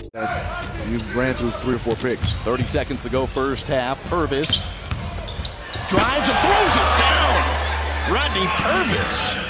You ran through 3 or 4 picks. 30 seconds to go first half. Purvis drives and throws it down. Rodney Purvis.